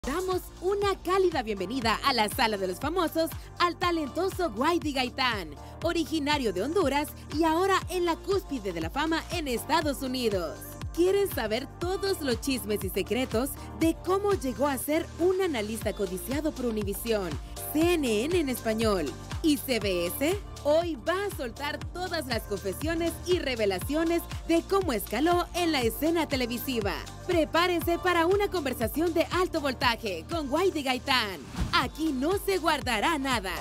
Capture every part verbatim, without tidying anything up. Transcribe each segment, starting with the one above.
Damos una cálida bienvenida a la Sala de los Famosos al talentoso Waidy Gaitán, originario de Honduras y ahora en la cúspide de la fama en Estados Unidos. ¿Quieren saber todos los chismes y secretos de cómo llegó a ser un analista codiciado por Univisión, C N N en español y C B S? Hoy va a soltar todas las confesiones y revelaciones de cómo escaló en la escena televisiva. Prepárense para una conversación de alto voltaje con Waidy Gaitán. Aquí no se guardará nada.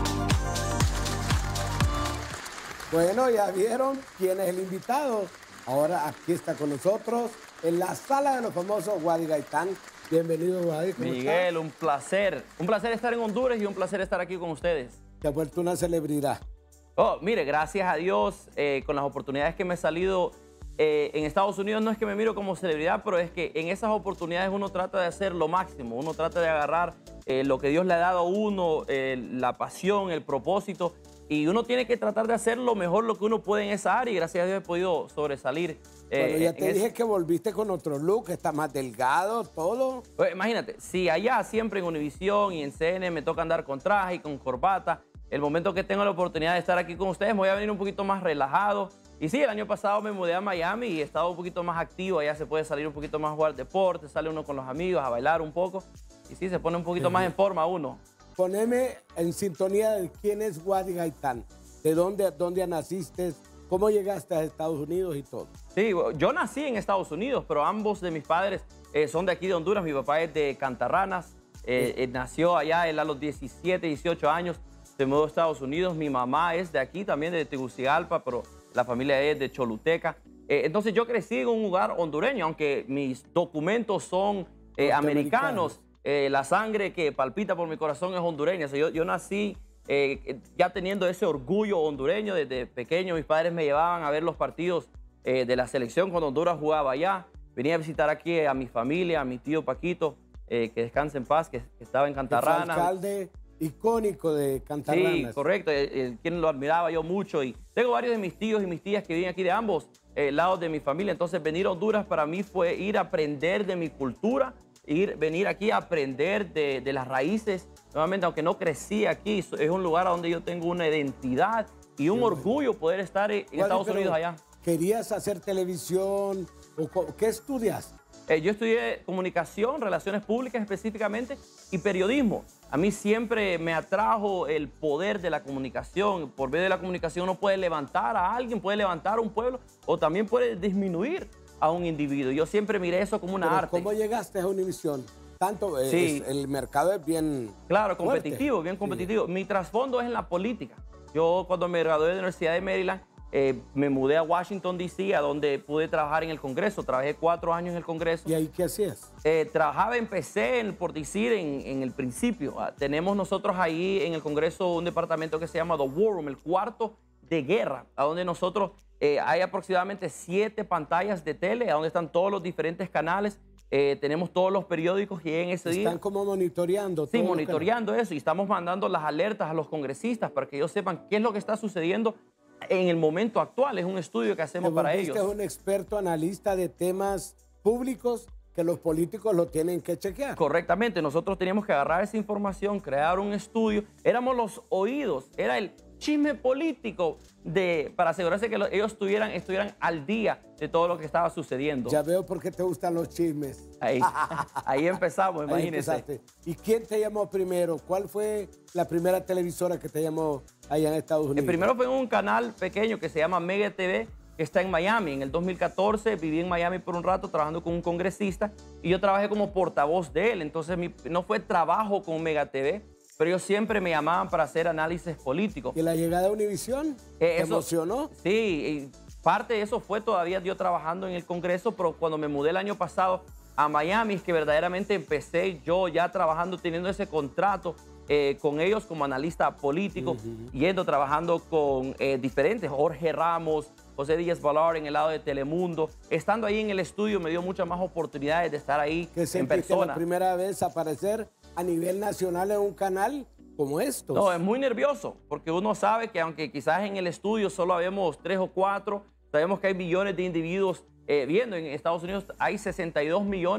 Bueno, ya vieron quién es el invitado. Ahora aquí está con nosotros en la Sala de los Famosos, Waidy Gaitán. Bienvenido, Waidy. Miguel, estás? un placer. Un placer estar en Honduras y un placer estar aquí con ustedes. Te has vuelto una celebridad. Oh, mire, gracias a Dios, eh, con las oportunidades que me he salido eh, en Estados Unidos, no es que me miro como celebridad, pero es que en esas oportunidades uno trata de hacer lo máximo, uno trata de agarrar eh, lo que Dios le ha dado a uno, eh, la pasión, el propósito, y uno tiene que tratar de hacer lo mejor lo que uno puede en esa área, y gracias a Dios he podido sobresalir. Eh, Bueno, ya te dije ese... que volviste con otro look, está más delgado, todo. Pues, imagínate, si allá siempre en Univisión y en C N N me toca andar con traje y con corbata, el momento que tengo la oportunidad de estar aquí con ustedes, me voy a venir un poquito más relajado. Y sí, el año pasado me mudé a Miami y he estado un poquito más activo. Allá se puede salir un poquito más a jugar deporte, sale uno con los amigos a bailar un poco. Y sí, se pone un poquito más en forma uno. Poneme en sintonía de quién es Waidy Gaitán, de dónde, dónde naciste, cómo llegaste a Estados Unidos y todo. Sí, yo nací en Estados Unidos, pero ambos de mis padres eh, son de aquí de Honduras. Mi papá es de Cantarranas, eh, eh, nació allá él a los diecisiete, dieciocho años. Se mudó a Estados Unidos. Mi mamá es de aquí también, de Tegucigalpa, pero la familia es de Choluteca. Eh, entonces yo crecí en un lugar hondureño, aunque mis documentos son eh, americanos. Eh, la sangre que palpita por mi corazón es hondureña. O sea, yo, yo nací eh, ya teniendo ese orgullo hondureño. Desde pequeño mis padres me llevaban a ver los partidos eh, de la selección cuando Honduras jugaba allá. Venía a visitar aquí a mi familia, a mi tío Paquito, eh, que descanse en paz, que, que estaba en Cantarranas. Alcalde icónico de Cantarranas. Sí, correcto, eh, eh, quien lo admiraba yo mucho. Y tengo varios de mis tíos y mis tías que viven aquí de ambos eh, lados de mi familia. Entonces venir a Honduras para mí fue ir a aprender de mi cultura, ir, venir aquí a aprender de, de las raíces. Nuevamente, aunque no crecí aquí, es un lugar donde yo tengo una identidad y un orgullo poder estar en Waidy, Estados Unidos allá. ¿Querías hacer televisión? ¿O qué estudias? Eh, yo estudié comunicación, relaciones públicas específicamente y periodismo. A mí siempre me atrajo el poder de la comunicación. Por medio de la comunicación uno puede levantar a alguien, puede levantar a un pueblo o también puede disminuir a un individuo. Yo siempre miré eso como una Pero arte. ¿cómo llegaste a Univisión? Tanto, Sí. es, el mercado es bien Claro, fuerte. competitivo, bien competitivo. Sí. Mi trasfondo es en la política. Yo cuando me gradué de la Universidad de Maryland, Eh, me mudé a Washington, D C, a donde pude trabajar en el Congreso. Trabajé cuatro años en el Congreso. ¿Y ahí qué hacías? Eh, trabajaba, empecé en, por decir, en, en el principio. Ah, tenemos nosotros ahí en el Congreso un departamento que se llama The War Room, el cuarto de guerra, a donde nosotros eh, hay aproximadamente siete pantallas de tele, a donde están todos los diferentes canales. Eh, tenemos todos los periódicos que en ese Están día. Están como monitoreando. Sí, todo monitoreando eso. Y estamos mandando las alertas a los congresistas para que ellos sepan qué es lo que está sucediendo en el momento actual. Es un estudio que hacemos para ellos. Es un experto analista de temas públicos que los políticos lo tienen que chequear. Correctamente. Nosotros teníamos que agarrar esa información, crear un estudio. Éramos los oídos, era el chisme político de, para asegurarse que los, ellos estuvieran, estuvieran al día de todo lo que estaba sucediendo. Ya veo por qué te gustan los chismes. Ahí, ahí empezamos, imagínese. Ahí ¿Y quién te llamó primero? ¿Cuál fue la primera televisora que te llamó allá en Estados Unidos? El primero fue en un canal pequeño que se llama Mega T V, que está en Miami. En el dos mil catorce viví en Miami por un rato trabajando con un congresista y yo trabajé como portavoz de él. Entonces mi, no fue trabajo con Mega T V, pero ellos siempre me llamaban para hacer análisis políticos. ¿Y la llegada a Univisión? Eh, ¿Te eso, emocionó? Sí, y parte de eso fue todavía yo trabajando en el Congreso, pero cuando me mudé el año pasado a Miami es que verdaderamente empecé yo ya trabajando, teniendo ese contrato eh, con ellos como analista político, uh-huh. yendo, trabajando con eh, diferentes, Jorge Ramos, José Díaz Balart en el lado de Telemundo. Estando ahí en el estudio me dio muchas más oportunidades de estar ahí ¿Qué en persona. la primera vez aparecer a nivel nacional en un canal como estos? No, es muy nervioso, porque uno sabe que aunque quizás en el estudio solo habemos tres o cuatro, sabemos que hay millones de individuos eh, viendo. En Estados Unidos hay sesenta y dos millones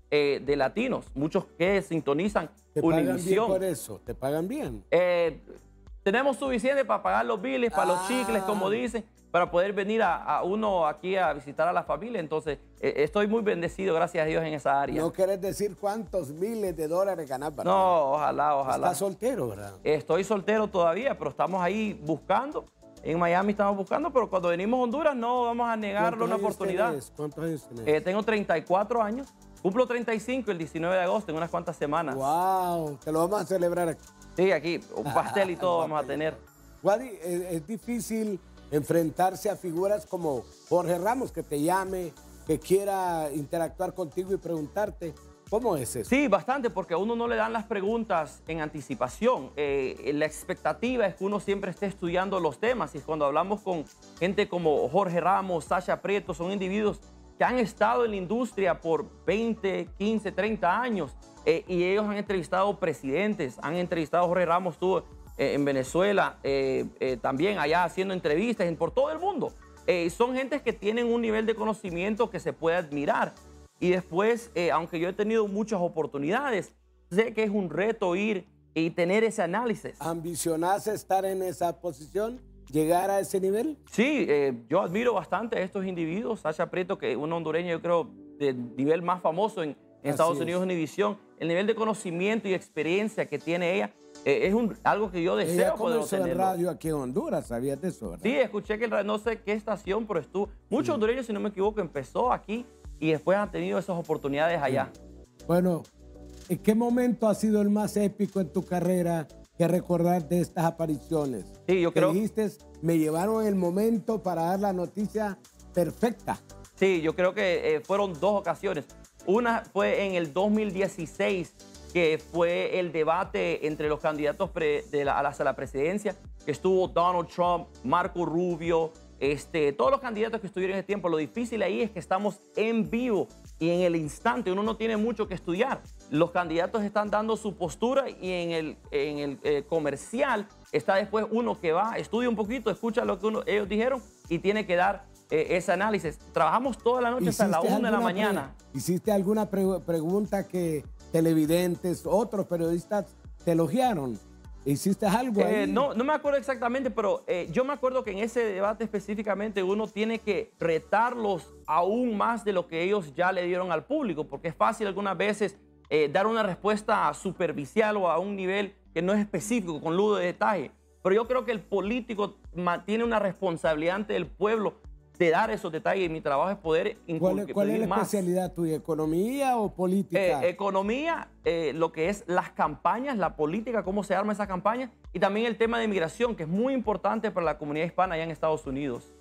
eh, de latinos, muchos que sintonizan ¿Te pagan bien Univisión. por eso? ¿Te pagan bien? Eh, tenemos suficiente para pagar los biles, para los Ah. chicles, como dicen, para poder venir a, a uno aquí a visitar a la familia. Entonces, eh, estoy muy bendecido, gracias a Dios, en esa área. No quieres decir cuántos miles de dólares ganas, ¿verdad? No, ojalá, ojalá. Estás soltero, ¿verdad? Estoy soltero todavía, pero estamos ahí buscando. En Miami estamos buscando, pero cuando venimos a Honduras no vamos a negarle una ¿Cuántos años oportunidad. tenés? ¿Cuántos años tenés? Eh, tengo treinta y cuatro años, cumplo treinta y cinco el diecinueve de agosto, en unas cuantas semanas. Wow, te lo vamos a celebrar aquí. Sí, aquí, un pastel y todo vamos a tener. Wadi, es, es difícil enfrentarse a figuras como Jorge Ramos, que te llame, que quiera interactuar contigo y preguntarte. ¿Cómo es eso? Sí, bastante, porque a uno no le dan las preguntas en anticipación. Eh, la expectativa es que uno siempre esté estudiando los temas. Y cuando hablamos con gente como Jorge Ramos, Sasha Prieto, son individuos que han estado en la industria por veinte, quince, treinta años. Eh, y ellos han entrevistado presidentes, han entrevistado, Jorge Ramos estuvo eh, en Venezuela, eh, eh, también allá haciendo entrevistas en, por todo el mundo. Eh, son gentes que tienen un nivel de conocimiento que se puede admirar. Y después, eh, aunque yo he tenido muchas oportunidades, sé que es un reto ir y tener ese análisis. ¿Ambicionás estar en esa posición? ¿Llegar a ese nivel? Sí, eh, yo admiro bastante a estos individuos. Sasha Prieto, que es una hondureña, yo creo, del nivel más famoso en, en Estados es. Unidos, Univisión. El nivel de conocimiento y experiencia que tiene ella eh, es un, algo que yo deseo Ella poder comenzó en tenerlo. radio aquí en Honduras, ¿sabías de eso, verdad? Sí, escuché que el ra- no sé qué estación, pero estuvo. Muchos hondureños, si no me equivoco, empezó aquí y después han tenido esas oportunidades allá. Bueno, ¿en qué momento ha sido el más épico en tu carrera que recordar de estas apariciones? Sí, yo Que creo. dijiste, me llevaron el momento para dar la noticia perfecta. Sí, yo creo que eh, fueron dos ocasiones. Una fue en el dos mil dieciséis, que fue el debate entre los candidatos pre- de la, a, la, a la presidencia, que estuvo Donald Trump, Marco Rubio, este, todos los candidatos que estuvieron en ese tiempo. Lo difícil ahí es que estamos en vivo y en el instante. Uno no tiene mucho que estudiar. Los candidatos están dando su postura y en el, en el eh, comercial está después uno que va, estudia un poquito, escucha lo que uno, ellos dijeron y tiene que dar eh, ese análisis. Trabajamos toda la noche hasta la ¿Hiciste una de la alguna mañana. pre- ¿Hiciste alguna pre- pregunta que televidentes, otros periodistas te elogiaron? ¿Hiciste algo Eh, ahí? no, no me acuerdo exactamente, pero eh, yo me acuerdo que en ese debate específicamente uno tiene que retarlos aún más de lo que ellos ya le dieron al público, porque es fácil algunas veces eh, dar una respuesta superficial o a un nivel que no es específico, con lujo de detalle. Pero yo creo que el político ma- tiene una responsabilidad ante el pueblo de dar esos detalles, y mi trabajo es poder ¿Cuál, inculcar cuál es la más. especialidad tuya? ¿Economía o política? Eh, economía, eh, lo que es las campañas, la política, cómo se arma esa campaña, y también el tema de migración, que es muy importante para la comunidad hispana allá en Estados Unidos.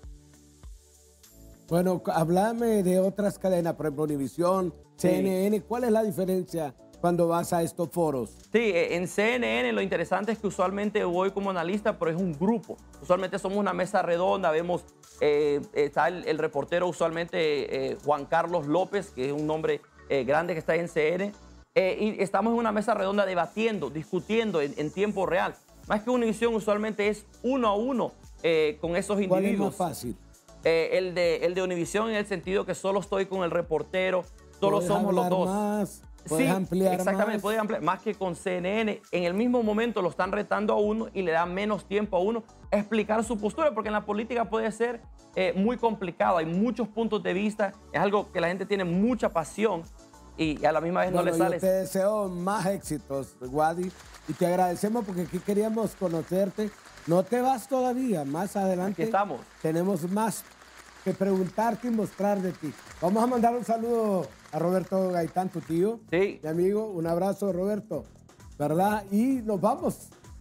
Bueno, háblame de otras cadenas, por ejemplo, Univisión, C N N. ¿Cuál es la diferencia cuando vas a estos foros? Sí, eh, en C N N lo interesante es que usualmente voy como analista, pero es un grupo. Usualmente somos una mesa redonda, vemos, eh, está el, el reportero usualmente eh, Juan Carlos López, que es un nombre eh, grande que está en C N N, eh, y estamos en una mesa redonda debatiendo, discutiendo en, en tiempo real. Más que Univisión, usualmente es uno a uno eh, con esos ¿Cuál es individuos. más fácil? Eh, el de, el de Univisión en el sentido que solo estoy con el reportero, solo ¿Puedes somos los hablar dos. Más? ¿Puedes Sí, ampliar exactamente, más? puede ampliar más que con C N N. En el mismo momento lo están retando a uno y le dan menos tiempo a uno a explicar su postura, porque en la política puede ser eh, muy complicado, hay muchos puntos de vista, es algo que la gente tiene mucha pasión y a la misma vez no Bueno, le yo sale. te deseo más éxitos, Wadi, y te agradecemos porque aquí queríamos conocerte. No te vas todavía, más adelante Aquí estamos. tenemos más que preguntarte y mostrar de ti. Vamos a mandar un saludo a Roberto Gaitán, tu tío, Sí. mi amigo. Un abrazo, Roberto, ¿verdad? Y nos vamos.